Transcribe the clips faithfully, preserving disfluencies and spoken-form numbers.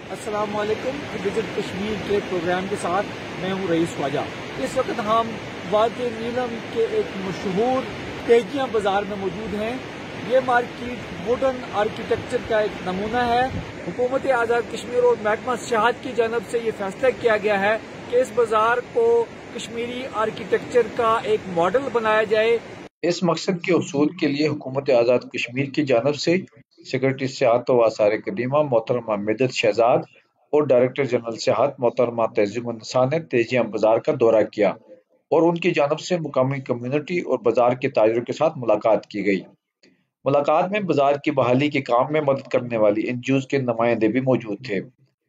अस्सलाम वालेकुम। विजिट कश्मीर के प्रोग्राम के साथ मैं हूँ रईस ख्वाजा। इस वक्त हम वादी नीलम के एक मशहूर तेजियाँ बाजार में मौजूद हैं। ये मार्केट मॉडर्न आर्किटेक्चर का एक नमूना है। हुकूमत आज़ाद कश्मीर और महकमा सियाहत की जानब से ये फैसला किया गया है कि इस बाजार को कश्मीरी आर्किटेक्चर का एक मॉडल बनाया जाए। इस मकसद के उसूल के लिए हुकूमत आज़ाद कश्मीर की जानब से सेक्रेटरी सियाहत व आसार कदीमा मोहतरमा मिदत शहजाद और डायरेक्टर जनरल सियाहत मोहतरमा तहज़ीमुन्निसा ने तेजियां बाजार का दौरा किया और उनकी जानब से मुकामी कम्युनिटी और बाजार के ताजरों के साथ मुलाकात की गई। मुलाकात में बाजार की बहाली के काम में मदद करने वाली एनजीओज के नुमाइंदे भी मौजूद थे।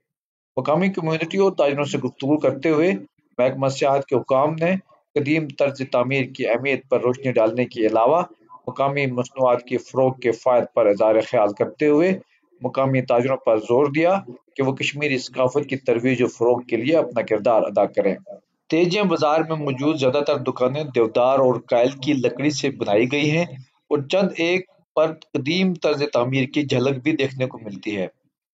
मुकामी कम्युनिटी और ताजरों से गुफ्तगू करते हुए महकमा सियाहत के हुकाम ने कदीम तर्ज तामीर की अहमियत पर रोशनी डालने के अलावा मुकामी मसनूआत की फ़रोग के फ़ायद पर इज़हार ख्याल करते हुए मुकामी ताजरों पर जोर दिया कि वो कश्मीरी सकाफत की तरवीज और फ़रोग के लिए अपना किरदार अदा करें। तेजियां बाजार में मौजूद ज़्यादातर दुकानें देवदार और कायल की लकड़ी से बनाई गई हैं और चंद एक पर कदीम तर्ज तामीर की झलक भी देखने को मिलती है।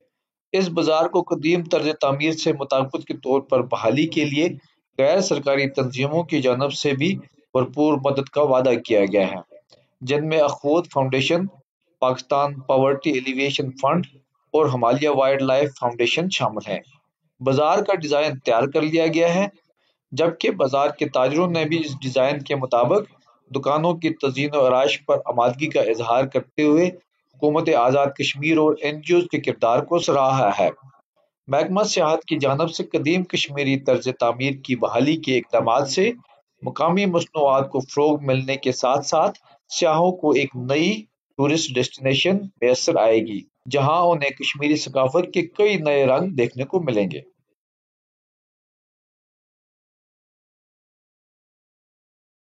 इस बाजार को कदीम तर्ज तामीर से मुताबिक के तौर पर बहाली के लिए गैर सरकारी तंजीमों की जानब से भी भरपूर मदद का वादा किया गया है, जिनमें Akhuwat foundation, Pakistan poverty alleviation fund और हिमालय वाइल्ड लाइफ फाउंडेशन शामिल हैं। बाजार का डिज़ाइन तैयार कर लिया गया है, जबकि बाजार के ताजरों ने भी इस डिज़ाइन के मुताबिक दुकानों की तज़ीन और आराइश पर आमादगी का इजहार करते हुए हुकूमत आज़ाद कश्मीर और एनजीओ के किरदार को सराहा है। महकमा सियाहत की जानब से कदीम कश्मीरी तर्ज तामीर की बहाली के इक़दाम से मुकामी मसनूआत को फ़रोग़ मिलने के साथ साथ सियाहों को एक नई टूरिस्ट डेस्टिनेशन मैसर आएगी, जहाँ उन्हें कश्मीरी सकाफत के कई नए रंग देखने को मिलेंगे।